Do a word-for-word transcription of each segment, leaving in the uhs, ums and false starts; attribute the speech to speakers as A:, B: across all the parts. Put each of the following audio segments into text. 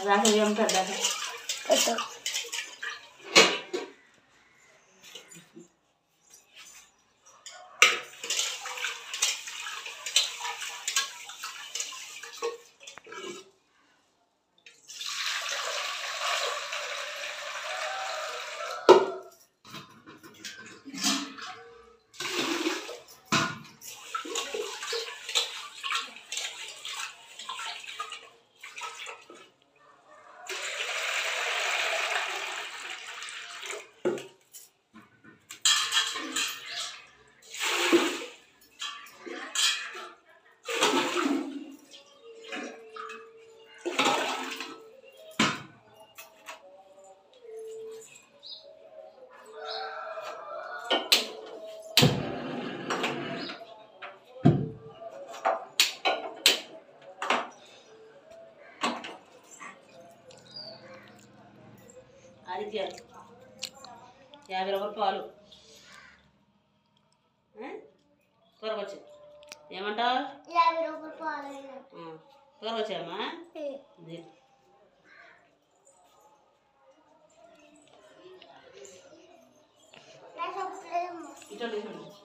A: రాసేయం పెద్ద యాభై రూపాయలు పాలు త్వరగా వచ్చి ఏమంటావు
B: యాభై రూపాయలు పాలు
A: త్వరగా వచ్చాయమ్మా ఇటు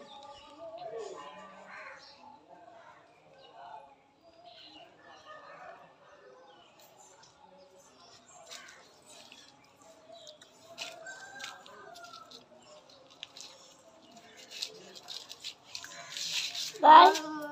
B: Bye.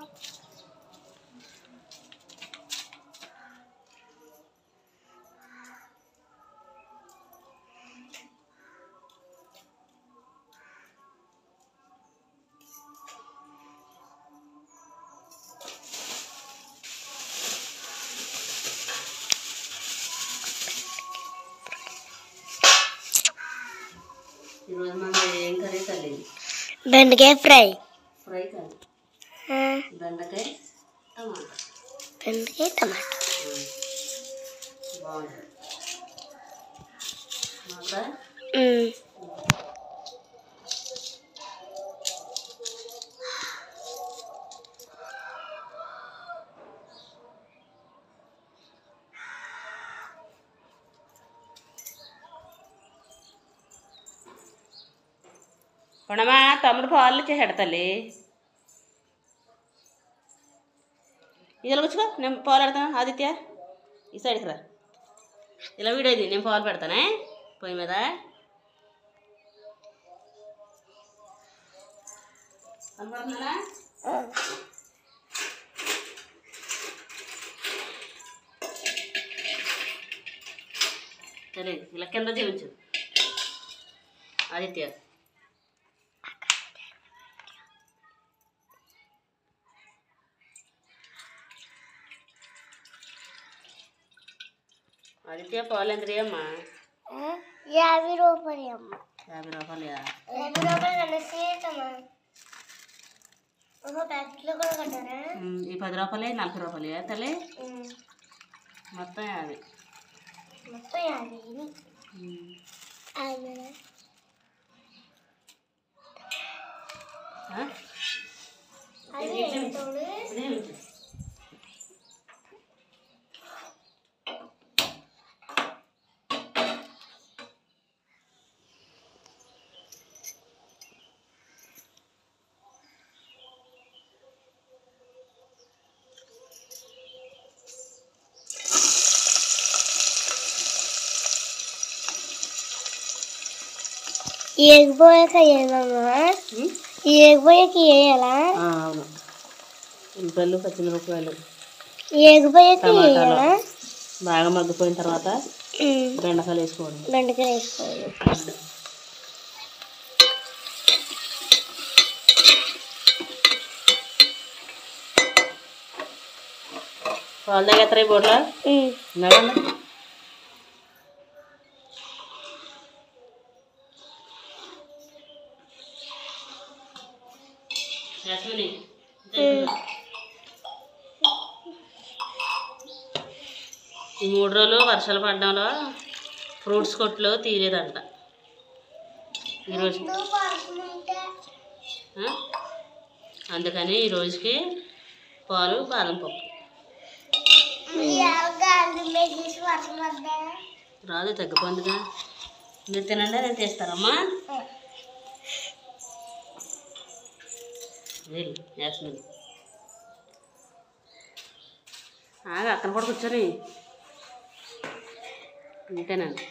A: ఈరోజు మనం ఏం కర్రీ తల్లి
B: బెండకాయ ఫ్రై
A: ఫ్రై కాదు బెండకాయ టమాటా
B: బెండకాయ టమాటా
A: బాగుంటుంది మాకా కొనమా తమ్ముడు పాలు చేసాడు తల్లి ఇది కూర్చుకో నేను పాలు పెడతాను ఆదిత్య ఈ సైడ్కి రా ఇలా వీడేది నేను పాలు పెడతానే పొయ్యి మీద కనపడుతుందా సరే ఇలా కింద జీవించు ఆదిత్య ఆదిత్య పాలు ఎంత అమ్మా
B: యాభై రూపాయలు అమ్మ
A: యాభై రూపాయలు
B: యాభై రూపాయలు అమ్మా ప్యాకెట్లో కూడా కట్టారా
A: ఈ పది రూపాయలే నలభై రూపాయలు తల్లి మొత్తం యాభై
B: మొత్తం యాభై ఎగిపోయాక వేయాలమ్మా ఎగిపోయాక వేయాలా
A: అవును ఉల్లిపాయలు పచ్చిమిరపకాయలు
B: ఎగిపోయాక వేయాలా
A: బాగా మగ్గిపోయిన తర్వాత బెండకాయలు వేసుకోవాలి
B: బెండకాయలు వేసుకోవాలి
A: పాలు దగ్గర బోట్ల ఈ మూడు రోజులు వర్షాలు పడడంలో ఫ్రూట్స్ కొట్లు తీయలేదంట ఈరోజు అందుకని ఈ రోజుకి పాలు బాదం పప్పు రాదు తగ్గిపోందిగా. మీరు తినండి, నేను తీస్తారమ్మా. వెళ్ళు యాస్మిన్. ఆగా అక్కడ కూడా కూర్చొని ఇంతేనండి.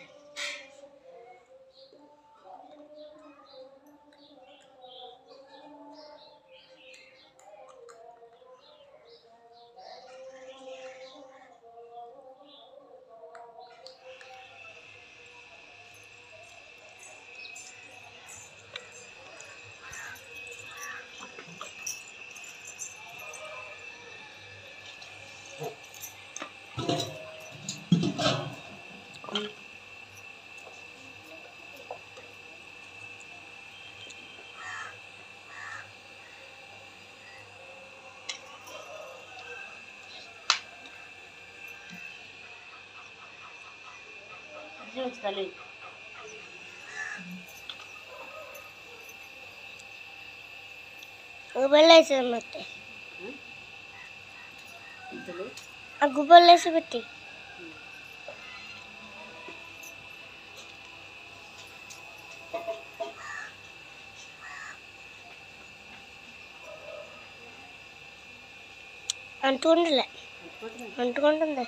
A: తల్లి
B: అగ్గుబల్లేసి పెట్టి అగ్గుబల్లేసి పెట్టి అంటుకుంటుందిలే అంటుకుంటుంది.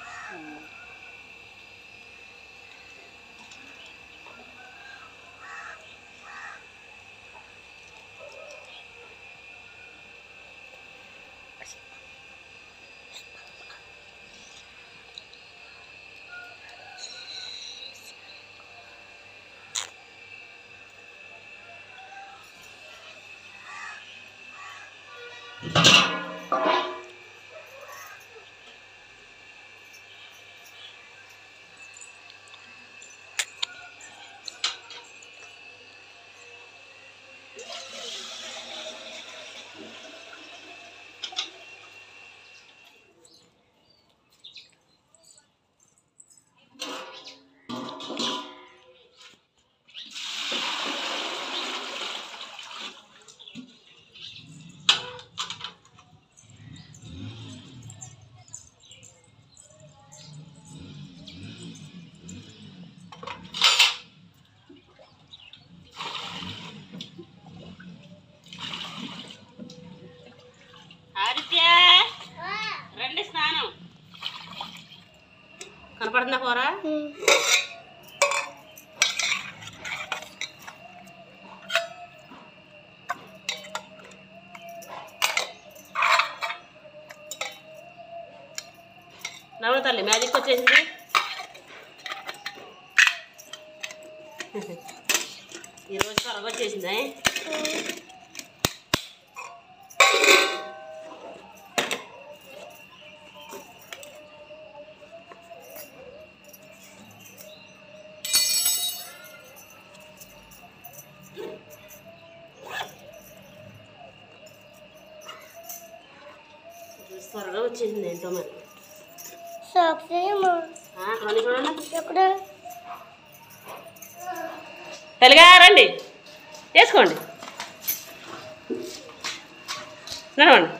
A: రండి స్నానం. కనపడుతుందా కూర? నవ్వు తల్లి మ్యాజిక్ వచ్చేసింది. ఈరోజు త్వరగా వచ్చేసిందా? త్వరగా వచ్చేసింది ఏంటో మరి. మళ్ళీ చూడండి తల్లిగా రండి, వేసుకోండి నడవండి.